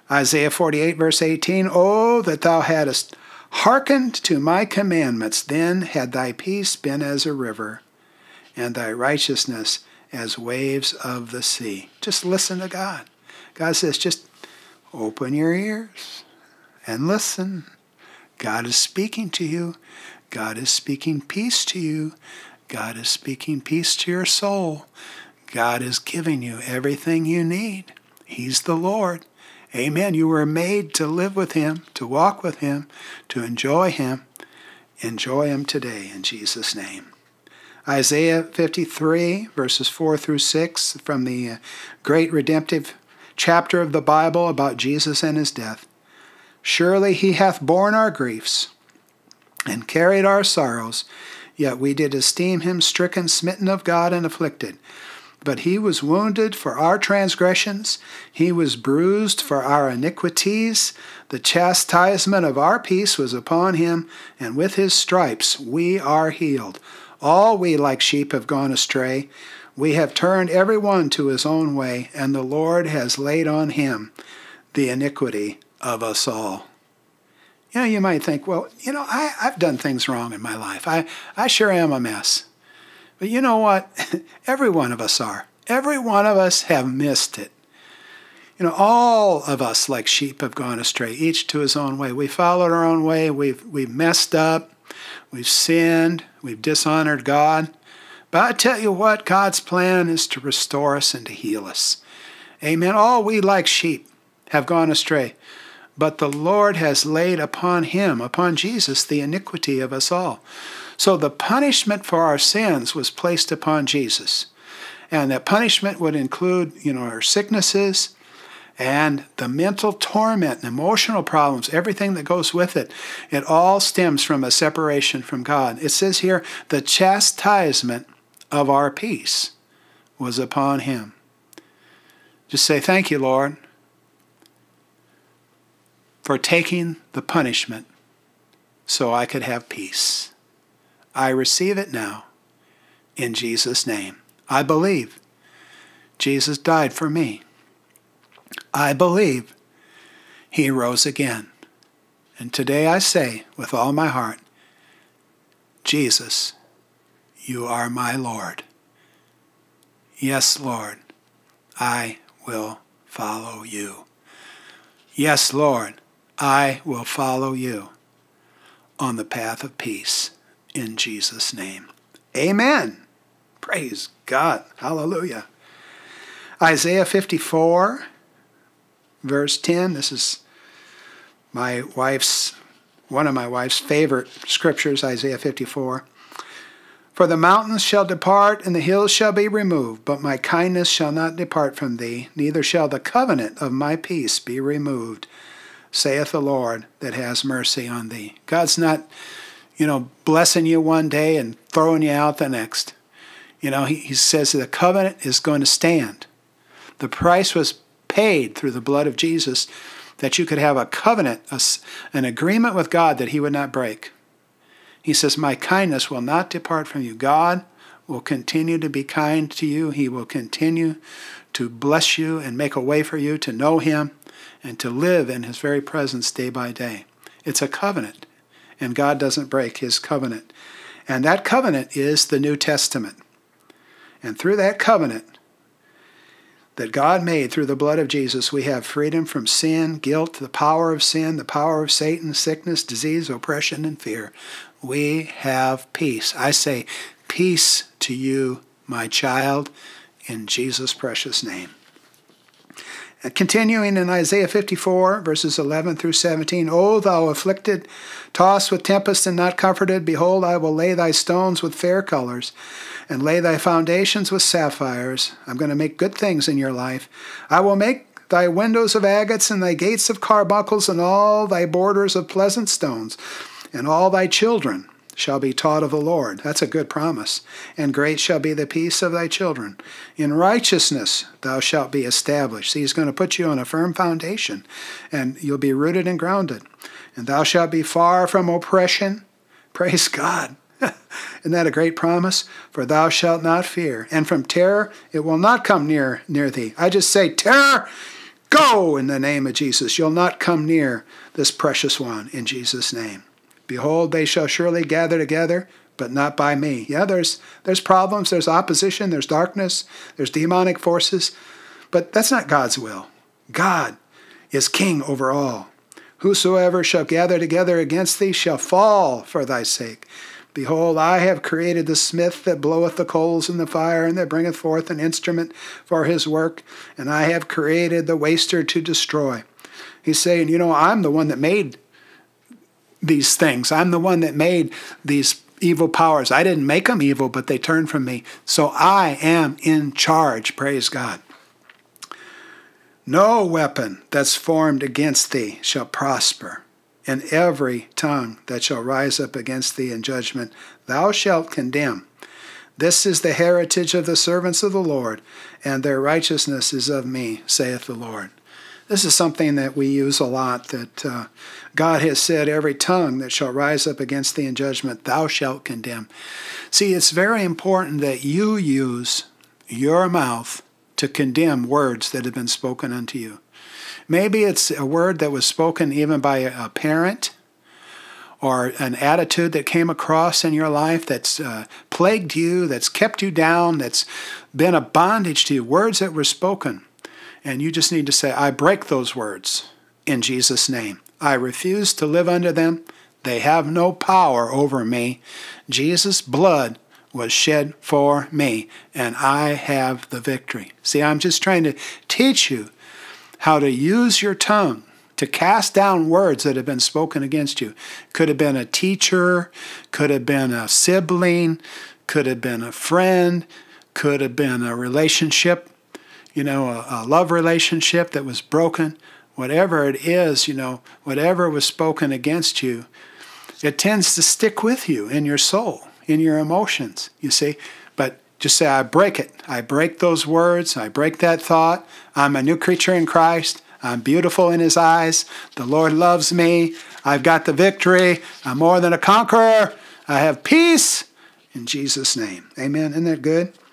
Isaiah 48, verse 18, "Oh, that thou hadst hearkened to my commandments, then had thy peace been as a river, and thy righteousness as waves of the sea." Just listen to God. God says, just open your ears and listen. God is speaking to you. God is speaking peace to you. God is speaking peace to your soul. God is giving you everything you need. He's the Lord. Amen. You were made to live with him, to walk with him, to enjoy him. Enjoy him today in Jesus' name. Isaiah 53, verses 4 through 6, from the great redemptive chapter of the Bible about Jesus and his death. "Surely he hath borne our griefs and carried our sorrows, yet we did esteem him stricken, smitten of God, and afflicted. But he was wounded for our transgressions, he was bruised for our iniquities. The chastisement of our peace was upon him, and with his stripes we are healed. All we like sheep have gone astray. We have turned every one to his own way, and the Lord has laid on him the iniquity of us all." You know, you might think, well, I've done things wrong in my life. I sure am a mess. But you know what? Every one of us are. Every one of us have missed it. All of us like sheep have gone astray, each to his own way. We followed our own way. We've messed up. We've sinned. We've dishonored God. But I tell you what, God's plan is to restore us and to heal us. Amen. All we like sheep have gone astray. But the Lord has laid upon him, upon Jesus, the iniquity of us all. So the punishment for our sins was placed upon Jesus. And that punishment would include, our sicknesses and the mental torment and emotional problems, everything that goes with it. It all stems from a separation from God. It says here, the chastisement of our peace was upon him. Just say, thank you, Lord, for taking the punishment so I could have peace. I receive it now in Jesus' name. I believe Jesus died for me. I believe he rose again. And today I say with all my heart, Jesus, you are my Lord. Yes, Lord, I will follow you. Yes, Lord, I will follow you on the path of peace in Jesus' name. Amen. Praise God. Hallelujah. Isaiah 54, verse 10. This is one of my wife's favorite scriptures, Isaiah 54. "For the mountains shall depart, and the hills shall be removed, but my kindness shall not depart from thee, neither shall the covenant of my peace be removed, saith the Lord that has mercy on thee." God's not, blessing you one day and throwing you out the next. He says the covenant is going to stand. The price was paid through the blood of Jesus that you could have a covenant, an agreement with God that he would not break. He says, my kindness will not depart from you. God will continue to be kind to you. He will continue to bless you and make a way for you to know him and to live in his very presence day by day. It's a covenant, and God doesn't break his covenant. And that covenant is the New Testament. And through that covenant that God made through the blood of Jesus, we have freedom from sin, guilt, the power of sin, the power of Satan, sickness, disease, oppression, and fear. We have peace. I say, peace to you, my child, in Jesus' precious name. And continuing in Isaiah 54, verses 11 through 17, "O thou afflicted, tossed with tempest and not comforted, behold, I will lay thy stones with fair colors, and lay thy foundations with sapphires." I'm going to make good things in your life. "I will make thy windows of agates, and thy gates of carbuncles, and all thy borders of pleasant stones, and all thy children shall be taught of the Lord." That's a good promise. "And great shall be the peace of thy children. In righteousness thou shalt be established." See, he's going to put you on a firm foundation, and you'll be rooted and grounded. "And thou shalt be far from oppression." Praise God. Isn't that a great promise? "For thou shalt not fear. And from terror it will not come near thee." I just say, terror, Go in the name of Jesus. You'll not come near this precious one in Jesus' name. Behold, they shall surely gather together, but not by me. Yeah, there's problems, there's opposition, there's darkness, there's demonic forces, but that's not God's will. God is king over all. Whosoever shall gather together against thee shall fall for thy sake. Behold, I have created the smith that bloweth the coals in the fire, and that bringeth forth an instrument for his work, and I have created the waster to destroy. He's saying, I'm the one that made these things. I'm the one that made these evil powers. I didn't make them evil, but they turned from me. So I am in charge, praise God. No weapon that's formed against thee shall prosper, and every tongue that shall rise up against thee in judgment thou shalt condemn. This is the heritage of the servants of the Lord, and their righteousness is of me, saith the Lord. This is something that we use a lot, that God has said, every tongue that shall rise up against thee in judgment, thou shalt condemn. See, it's very important that you use your mouth to condemn words that have been spoken unto you. Maybe it's a word that was spoken even by a parent, or an attitude that came across in your life that's plagued you, that's kept you down, that's been a bondage to you, words that were spoken. And you just need to say, I break those words in Jesus' name. I refuse to live under them. They have no power over me. Jesus' blood was shed for me, and I have the victory. See, I'm just trying to teach you how to use your tongue to cast down words that have been spoken against you. Could have been a teacher, could have been a sibling, could have been a friend, could have been a relationship, a love relationship that was broken. Whatever it is, whatever was spoken against you, it tends to stick with you in your soul, in your emotions, you see. But just say, I break it. I break those words. I break that thought. I'm a new creature in Christ. I'm beautiful in his eyes. The Lord loves me. I've got the victory. I'm more than a conqueror. I have peace in Jesus' name. Amen. Isn't that good?